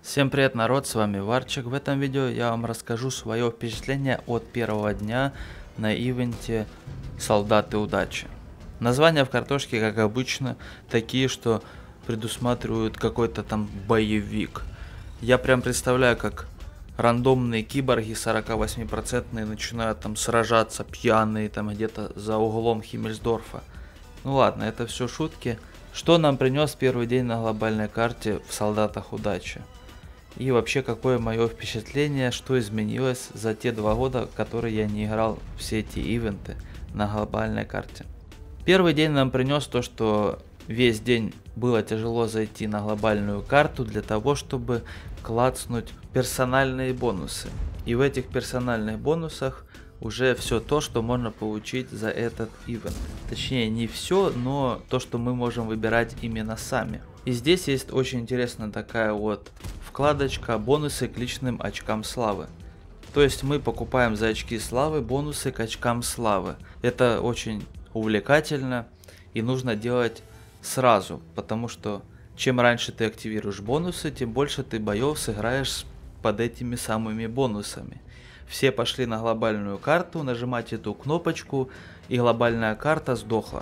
Всем привет, народ, с вами Варчик. В этом видео я вам расскажу свое впечатление от первого дня на ивенте Солдаты Удачи. Названия в картошке, как обычно, такие, что предусматривают какой-то там боевик. Я прям представляю, как рандомные киборги 48% начинают там сражаться пьяные там где-то за углом Химмельсдорфа. Ну ладно, это все шутки. Что нам принес первый день на глобальной карте в Солдатах Удачи? И вообще, какое мое впечатление, что изменилось за те 2 года, которые я не играл все эти ивенты на глобальной карте. Первый день нам принес то, что весь день было тяжело зайти на глобальную карту для того, чтобы клацнуть персональные бонусы. И в этих персональных бонусах уже все то, что можно получить за этот ивент. Точнее, не все, но то, что мы можем выбирать именно сами. И здесь есть очень интересная такая вот вкладочка «Бонусы к личным очкам славы». То есть мы покупаем за очки славы бонусы к очкам славы. Это очень увлекательно и нужно делать сразу, потому что чем раньше ты активируешь бонусы, тем больше ты боев сыграешь под этими самыми бонусами. Все пошли на глобальную карту, нажимать эту кнопочку, и глобальная карта сдохла.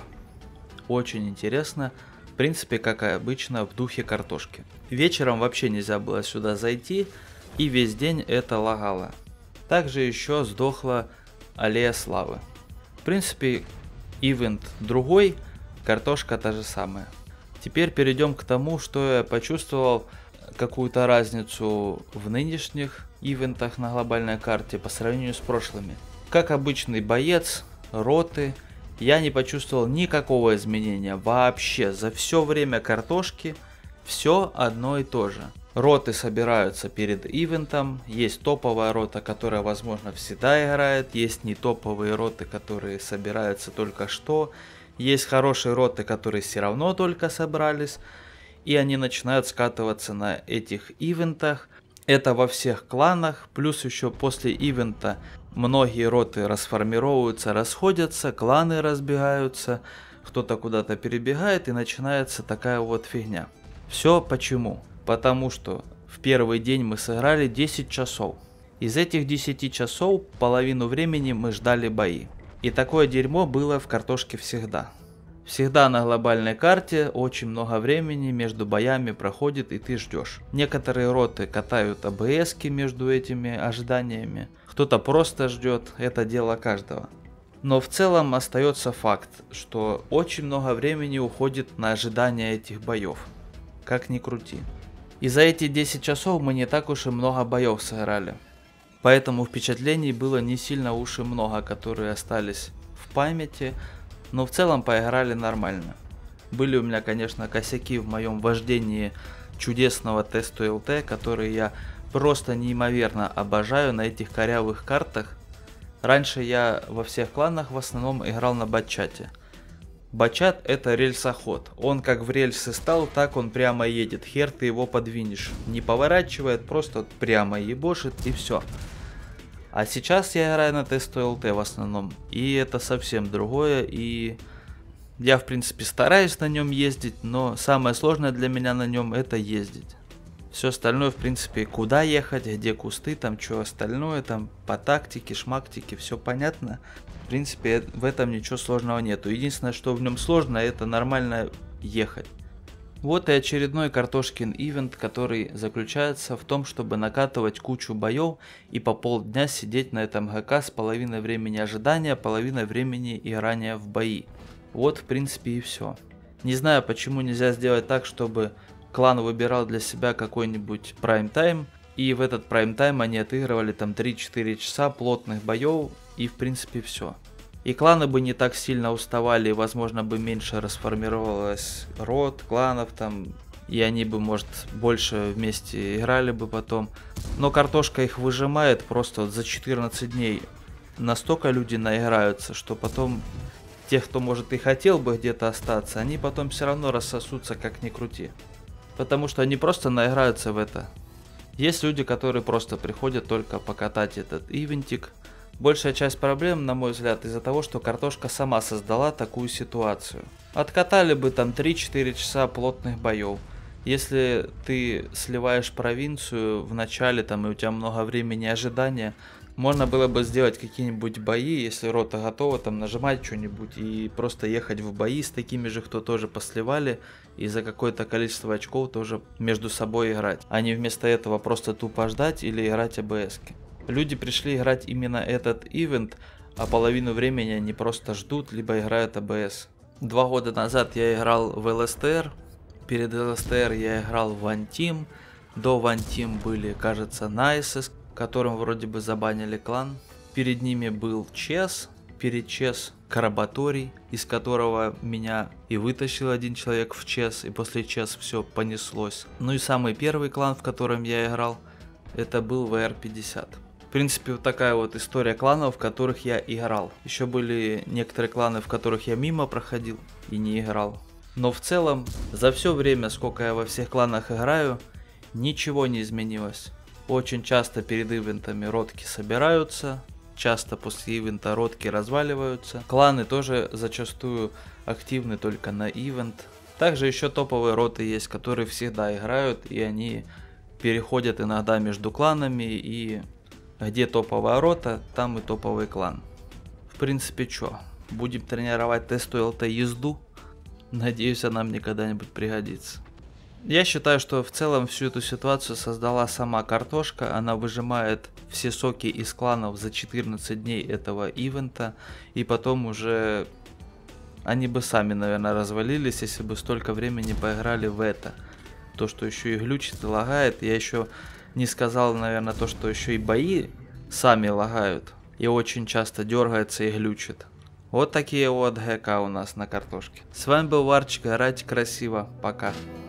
Очень интересно. В принципе, как и обычно, в духе картошки. Вечером вообще нельзя было сюда зайти, и весь день это лагало. Также еще сдохла Аллея Славы. В принципе, ивент другой, картошка та же самая. Теперь перейдем к тому, что я почувствовал какую-то разницу в нынешних ивентах на глобальной карте по сравнению с прошлыми. Как обычный боец, роты, я не почувствовал никакого изменения вообще. За все время картошки все одно и то же. Роты собираются перед ивентом, есть топовая рота, которая возможно всегда играет, есть не топовые роты, которые собираются только что, есть хорошие роты, которые все равно только собрались, и они начинают скатываться на этих ивентах. Это во всех кланах, плюс еще после ивента многие роты расформировываются, расходятся, кланы разбегаются, кто-то куда-то перебегает и начинается такая вот фигня. Все почему? Потому что в первый день мы сыграли 10 часов. Из этих 10 часов половину времени мы ждали бои. И такое дерьмо было в картошке всегда. Всегда на глобальной карте очень много времени между боями проходит и ты ждешь. Некоторые роты катают АБСки между этими ожиданиями, кто-то просто ждет, это дело каждого. Но в целом остается факт, что очень много времени уходит на ожидание этих боев, как ни крути. И за эти 10 часов мы не так уж и много боев сыграли. Поэтому впечатлений было не сильно уж и много, которые остались в памяти. Но в целом поиграли нормально. Были у меня, конечно, косяки в моем вождении чудесного теста ЛТ, который я просто неимоверно обожаю на этих корявых картах. Раньше я во всех кланах в основном играл на батчате. Батчат это рельсоход. Он как в рельсы стал, так он прямо едет. Хер ты его подвинешь. Не поворачивает, просто прямо ебошит и все. А сейчас я играю на тесту ЛТ в основном, и это совсем другое, и я в принципе стараюсь на нем ездить, но самое сложное для меня на нем это ездить. Все остальное в принципе куда ехать, где кусты, там что остальное, там по тактике, шмактике, все понятно. В принципе в этом ничего сложного нету, единственное что в нем сложно это нормально ехать. Вот и очередной картошкин ивент, который заключается в том, чтобы накатывать кучу боев и по полдня сидеть на этом ГК с половиной времени ожидания, половиной времени играния в бои. Вот в принципе и все. Не знаю почему нельзя сделать так, чтобы клан выбирал для себя какой-нибудь прайм-тайм, и в этот прайм-тайм они отыгрывали там 3-4 часа плотных боев и в принципе все. И кланы бы не так сильно уставали, возможно бы меньше расформировалось род, кланов там, и они бы, может, больше вместе играли бы потом. Но картошка их выжимает просто вот за 14 дней. Настолько люди наиграются, что потом тех, кто может и хотел бы где-то остаться, они потом все равно рассосутся как ни крути. Потому что они просто наиграются в это. Есть люди, которые просто приходят только покатать этот ивентик. Большая часть проблем, на мой взгляд, из-за того, что картошка сама создала такую ситуацию. Откатали бы там 3-4 часа плотных боев. Если ты сливаешь провинцию в начале там и у тебя много времени ожидания, можно было бы сделать какие-нибудь бои, если рота готова, там нажимать что-нибудь и просто ехать в бои с такими же, кто тоже посливали, и за какое-то количество очков тоже между собой играть, а не вместо этого просто тупо ждать или играть АБСки. Люди пришли играть именно этот ивент, а половину времени они просто ждут, либо играют АБС. 2 года назад я играл в ЛСТР, перед ЛСТР я играл в One Team, до One Team были, кажется, Nices, которым вроде бы забанили клан. Перед ними был Чес, перед Чес Карабаторий, из которого меня и вытащил один человек в Чес, и после Чес все понеслось. Ну и самый первый клан, в котором я играл, это был VR50. В принципе, вот такая вот история кланов, в которых я играл. Еще были некоторые кланы, в которых я мимо проходил и не играл. Но в целом, за все время, сколько я во всех кланах играю, ничего не изменилось. Очень часто перед ивентами ротки собираются, часто после ивента ротки разваливаются. Кланы тоже зачастую активны только на ивент. Также еще топовые роты есть, которые всегда играют, и они переходят иногда между кланами, и где топовая рота, там и топовый клан. В принципе, что, будем тренировать тесту ЛТ езду? Надеюсь, она мне когда-нибудь пригодится. Я считаю, что в целом всю эту ситуацию создала сама картошка. Она выжимает все соки из кланов за 14 дней этого ивента. И потом уже они бы сами, наверное, развалились, если бы столько времени поиграли в это. То, что еще и глючит и лагает. Я еще не сказал, наверное, то, что еще и бои сами лагают. И очень часто дергается и глючит. Вот такие вот ГК у нас на картошке. С вами был Варчик. Играйте красиво. Пока.